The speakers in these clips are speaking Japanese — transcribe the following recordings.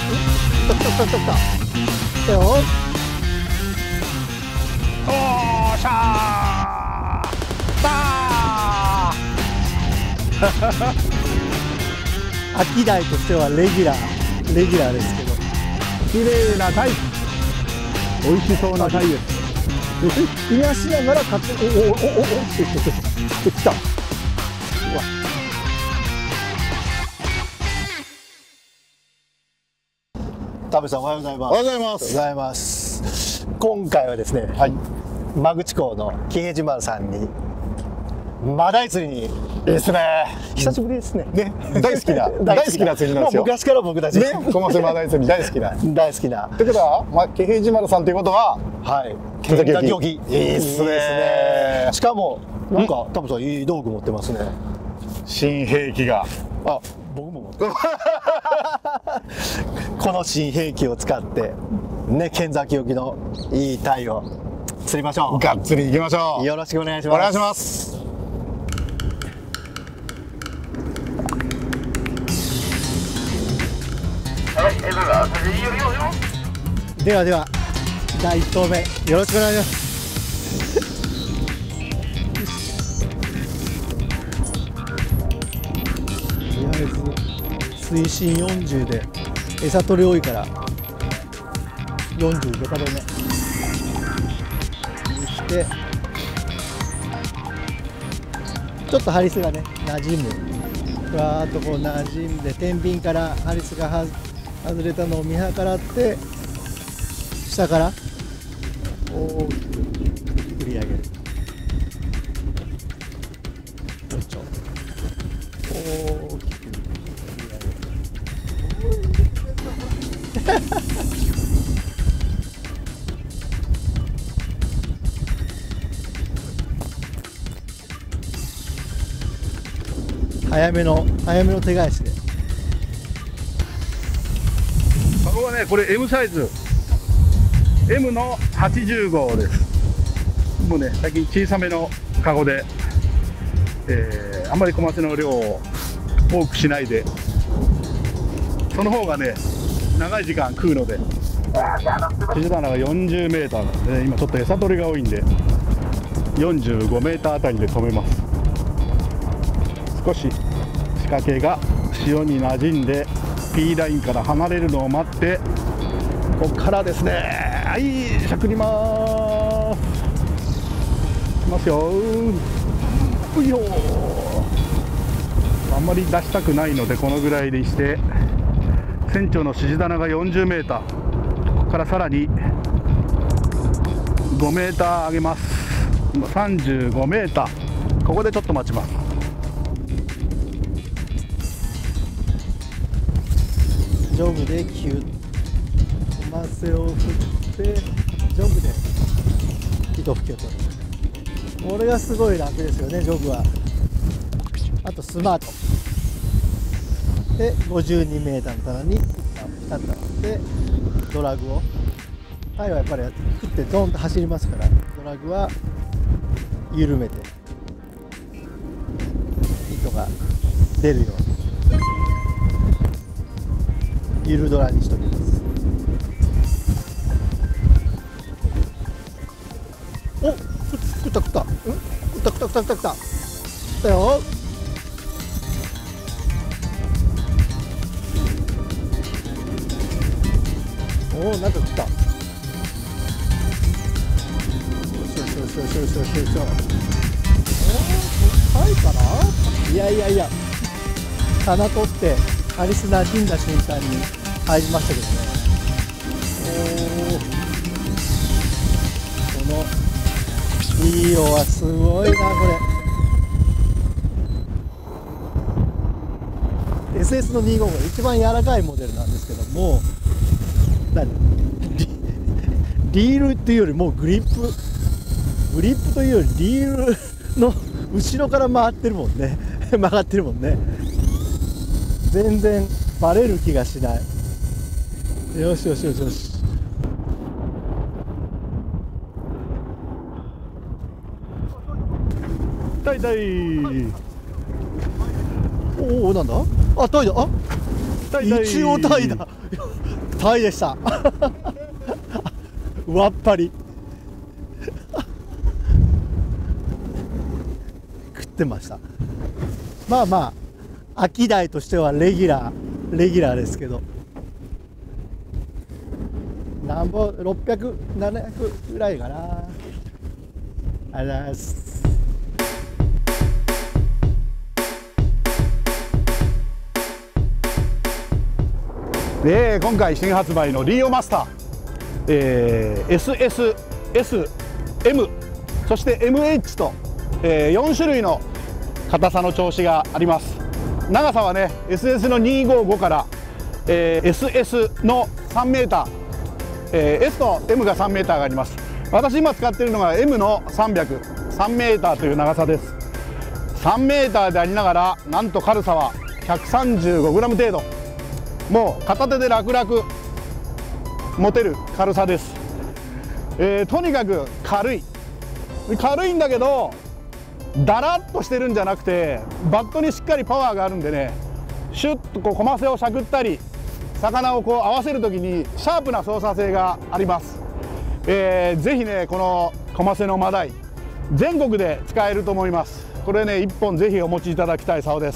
来た来た来た来た来た。来たよ。 おーしゃーさあアキダイとしてはレギュラーですけど、 綺麗な鯛、美味しそうな鯛です。 いなしながら勝手に来た。うわ。田部さんおはようございます。 おはようございます。 おはようございます。今回はですね、 はい、 間口港の金平島さんにマダイ釣りに。 いいですね。 久しぶりですね。 ね、大好きな釣りなんですよ。 もう昔から僕たちね、小松マダイ釣り大好きな。 大好きな。 ということは、まあ、気平島さんということは、 はい。 剣崎沖。いいですね。しかもなんか田部さんいい道具持ってますね。 新兵器が。 あ、僕も持ってます。この新兵器を使ってね、剣崎沖のいい鯛を釣りましょう。 がっつり行きましょう。 よろしくお願いします。 お願いします。 ではでは第1投目よろしくお願いします。とりあえず水深40で餌取り多いから40ベタ止めにしてちょっとハリスがね馴染む、ふわーっとこう馴染んで天秤からハリスが外れたのを見計らって下から大きく振り上げる。よいしょ。大きく振り上げる。早めの手返しで。 カゴはね、これ M サイズ M の80号です。もうね、最近小さめのカゴで、あんまり小松の量を多くしないで、その方がね長い時間食うので、シジュダナが40メーターなんでね、今ちょっと餌取りが多いんで45メーターあたりで止めます。少し仕掛けが潮に馴染んで P ラインから離れるのを待って、ここからですね、はい、しゃくります。いきますよ。ういよ。あんまり出したくないのでこのぐらいにして、船長の指示棚が40メーター、ここからさらに5メーター上げます。今35メーター、ここでちょっと待ちます。 ジョグでキュッ、コマセを振ってジョグで糸吹きを取る。これがすごい楽ですよね、ジョグは。あとスマートで52メーターの棚にピタッと合わせて、ドラグを、タイはやっぱり振ってドンと走りますから、ドラグは緩めて糸が出るようにゆるドラにしておきます。お、食った食った、食った食った食った食った食ったよ。おお、なんか食った。よしよしよしよしよしよしよしよし。おお、高いかな。いやいやいや、棚取ってハリス馴染んだ瞬間に入りましたけどね。おお、このいい色はすごいな、これ。 SS の255が一番柔らかいモデルなんですけども、リールっていうよりもグリップというよりリールの後ろから回ってるもんね。曲がってるもんね。全然バレる気がしない。よしよしよしよし。タイタイ。おお、なんだ。あ、タイだ。あ、 タイタイ。 一応タイだ。 タイでしたわっぱり食ってました。まあまあアキダイとしてはレギュラーですけど、なんぼ600、700ぐらいかな。ありがとうございます。 で今回新発売のリオマスター、SS、S、M、そして MH と、4種類の硬さの調子があります。長さはね SS の255から、SS の3メーター、S と M が3メーターがあります。私今使っているのが M の300、3メーターという長さです。3メーターでありながらなんと軽さは 135g 程度、もう片手で楽々持てる軽さです。とにかく軽いんだけどだらっとしてるんじゃなくてバットにしっかりパワーがあるんでね、シュッとこうコマセをしゃくったり魚をこう合わせる時にシャープな操作性があります。ぜひねこのコマセのマダイ全国で使えると思います。これね1本ぜひお持ちいただきたい竿です。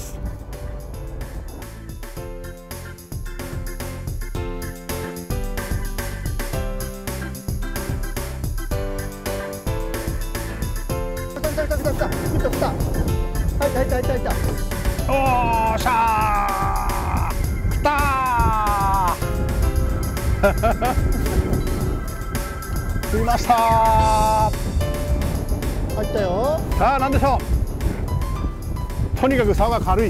おーしゃー来たー釣りましたー。 入ったよ。 さあ何でしょう。とにかく竿が軽い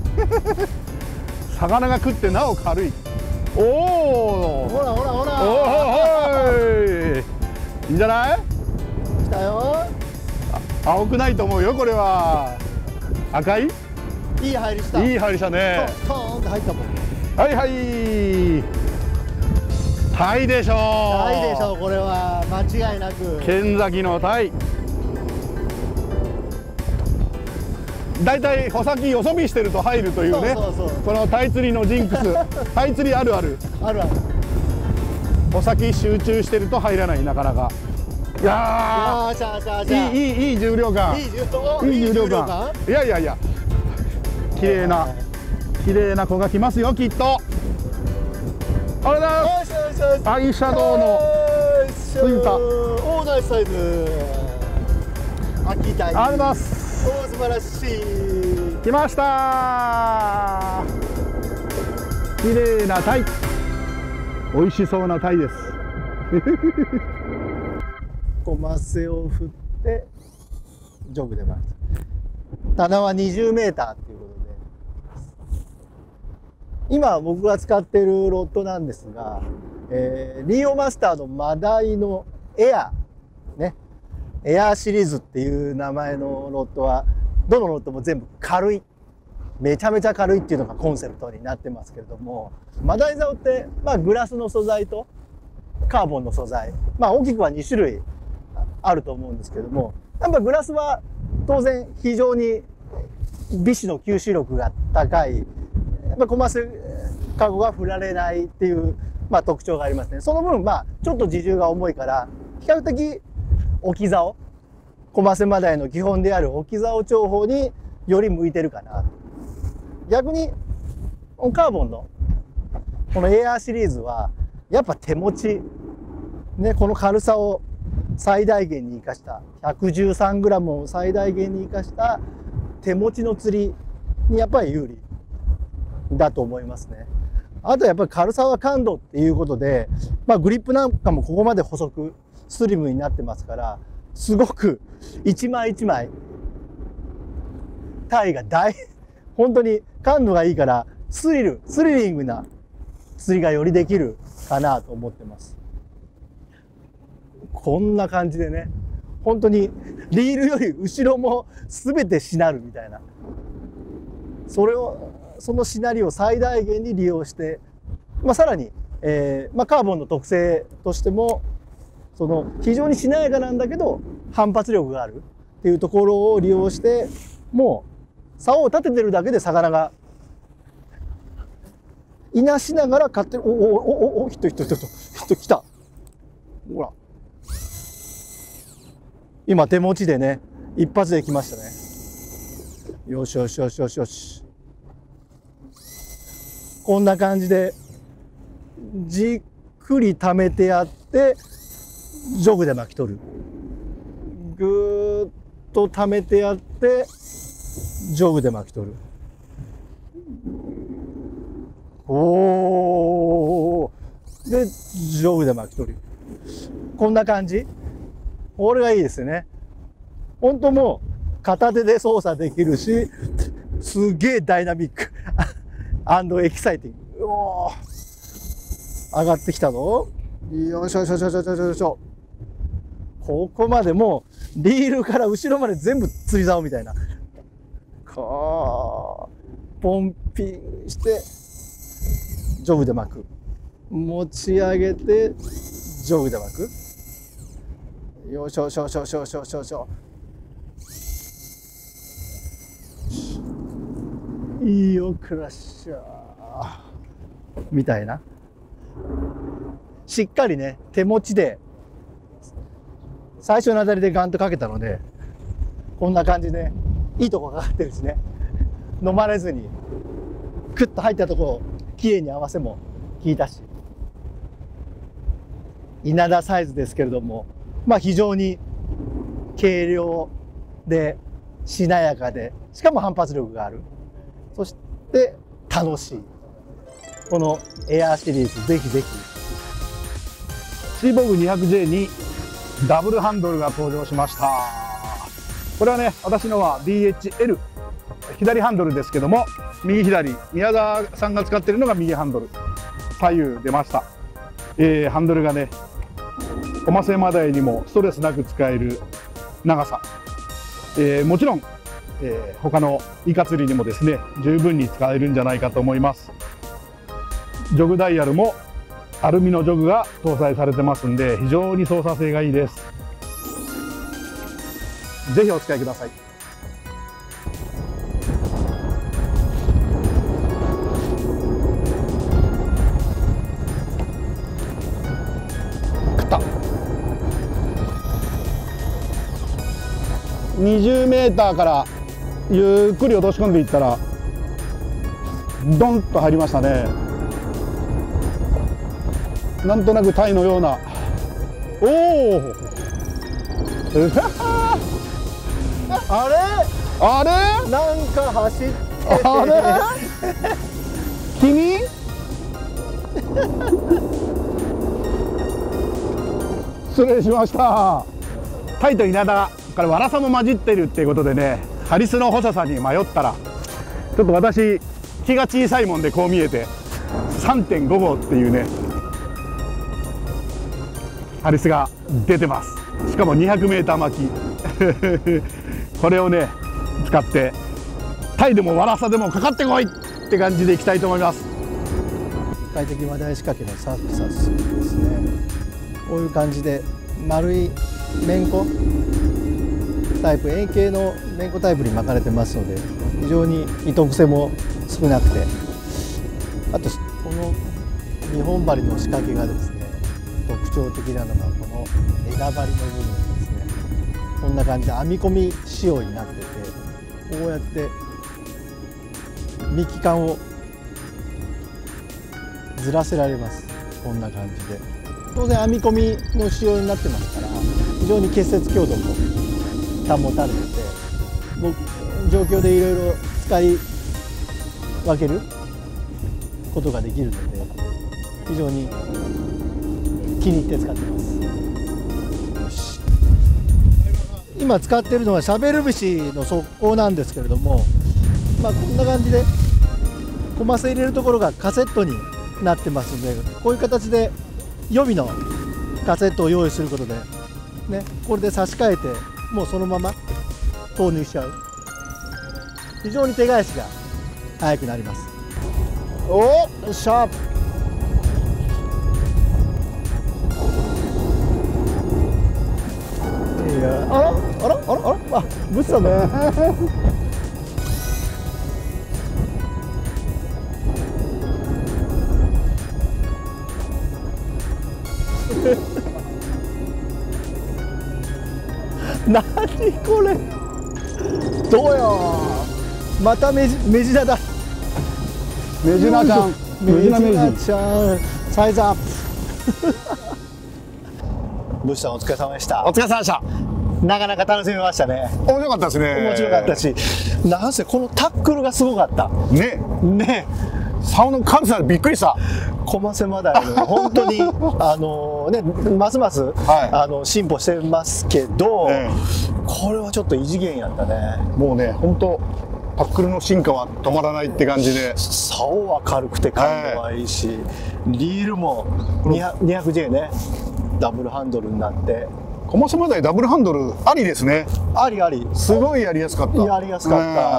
魚が食ってなお軽い。おおほらほらほら、 おーいいんじゃない。 来たよ。 青くないと思うよこれは。赤いいい入りした。 いい入りしたね。 トーンって入ったもん。 はいはいタイでしょう。 タイでしょう、これは間違いなく剣崎のタイ。だいたい穂先よそ見してると入るというね、このタイ釣りのジンクスタイ釣りあるあるあるある。 穂先集中してると入らない、なかなか。いやーいい重量感、いい重量感。いやいやいや綺麗な子が来ますよきっと。あれだアイシャドウのついた大ナイスサイズ。秋田。ありがとうございます。お素晴らしい。 来ましたー。綺麗なタイ、美味しそうなタイですコマセを振ってジョグで回す。棚は20メーターということで、今僕が使っているロッドなんですが、リオマスターのマダイのエアね、エアーシリーズっていう名前のロッドはどのロッドも全部軽い、めちゃめちゃ軽いっていうのがコンセプトになってますけれども、マダイ竿って、グラスの素材とカーボンの素材、大きくは2種類あると思うんですけども、やっぱグラスは当然非常に尾歯の吸収力が高い、やっぱコマセカゴが振られないっていう、特徴がありますね。その分ちょっと自重が重いから比較的置き竿、コマセマダイの基本である置き竿調法により向いてるかな。逆にカーボンのこのエアーシリーズはやっぱ手持ちね、この軽さを最大限に生かした 113g を最大限に生かした手持ちの釣りにやっぱり有利だと思いますね。あとやっぱり軽さは感度っていうことで、グリップなんかもここまで細くスリムになってますから、すごく一枚一枚タイが本当に感度がいいからスリリングな釣りがよりできるかなと思ってます。こんな感じでね、本当にリールより後ろも全てしなるみたいな、そのしなりを最大限に利用して、さらに、カーボンの特性としてもその非常にしなやかなんだけど反発力があるっていうところを利用して、もう竿を立ててるだけで魚がいなしながら勝手に、人来た。ほら。今手持ちでね、一発で来ましたね。よしよしよしよしよし。こんな感じで、じっくり溜めてやって、ジョグで巻き取る。ぐーっと溜めてやって、ジョグで巻き取る。おー。で、ジョグで巻き取る。こんな感じ。これがいいですよね。本当もう片手で操作できるし、すげえダイナミック。エキサイティング。おー。上がってきたぞ。よいしょよいしょよいしょよいしょ。ここまでもうリールから後ろまで全部釣り竿みたいな。ポンピンして、ジョグで巻く。持ち上げて、ジョグで巻く。よいしょよいしょよいしょよいしょよいしょよいしょ。いいよ、クラッシャー。みたいな。しっかりね、手持ちで、最初のあたりでガンとかけたので、こんな感じで、いいとこかかってるしね。飲まれずに、クッと入ったところ、きれいに合わせも効いたし。稲田サイズですけれども、まあ非常に軽量で、しなやかで、しかも反発力がある。そして楽しい。このエアーシリーズ、ぜひぜひ。 シーボーグ 200J にダブルハンドルが登場しました。これはね、私のは DHL 左ハンドルですけども、右左、宮沢さんが使っているのが右ハンドル、左右出ました。ハンドルがね、コマセマダイにもストレスなく使える長さ、もちろん、他のイカ釣りにもですね、十分に使えるんじゃないかと思います。ジョグダイヤルもアルミのジョグが搭載されてますんで、非常に操作性がいいです。ぜひお使いください。食った。20メーターからゆっくり落とし込んでいったらドンと入りましたね。なんとなくタイのような、おおあれあれなんか走ってて、 あれ君失礼しました。タイと稲田、これワラサも混じってるっていうことでね、ハリスの細さに迷ったら、ちょっと私気が小さいもんでこう見えて 3.5 号っていうねハリスが出てます。しかも 200m 巻きこれをね使ってタイでもワラサでもかかってこいって感じでいきたいと思います。 快適マダイ仕掛けのサクサスですね。こういう感じで丸いめんこタイプ、円形のめんこタイプに巻かれてますので、非常に糸癖も少なくて、あとこの2本針の仕掛けがですね特徴的なのが、この枝針の部分ですね。こんな感じで編み込み仕様になってて、こうやって幹管をずらせられます。こんな感じで当然編み込みの仕様になってますから、非常に結節強度も保たれてて、もう状況でいろいろ使い分けることができるので、非常に気に入って使ってます。よし、今使っているのはシャベル節の側溝なんですけれども、こんな感じでコマセ入れるところがカセットになってますので、こういう形で予備のカセットを用意することで、ね、これで差し替えてもうそのまま投入しちゃう。非常に手返しが早くなります。おっしゃ、いや、あらぶつったね何これ、どうよ、またメジナだ。 メジナちゃん、メジナメジちゃん、サイズアップ。ブッシュさんお疲れ様でした。 お疲れ様でした。 なかなか楽しめましたね。 面白かったですね。 面白かったし、なんせこのタックルがすごかった。 ね。 ね。 竿の軽さでびっくりした。 コマセマダイの本当にね、ますます、はい、進歩してますけど、これはちょっと異次元やったね。 もうね、本当タックルの進化は止まらないって感じで、 竿は軽くて感度はいいし、リールも 200J ね、ダブルハンドルになって。 コマセマダイダブルハンドルありですね。 ありあり。 すごいやりやすかった。 やりやすかった。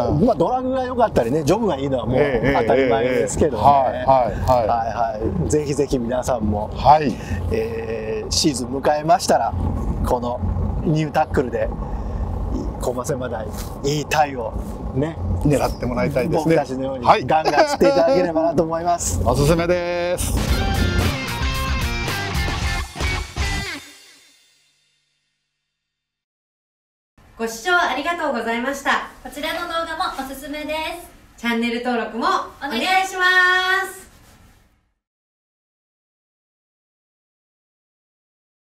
まあドラグが良かったりね、ジョブがいいのはもう当たり前ですけどね。はい。ぜひぜひ皆さんも、はい、シーズン迎えましたら、このニュータックルでコマセマダイいいタイをね、 狙ってもらいたいですね。 僕たちのようにガンガン釣っていただければなと思います。 おすすめです。 ご視聴ありがとうございました。 こちらの動画もおすすめです。 チャンネル登録もお願いします。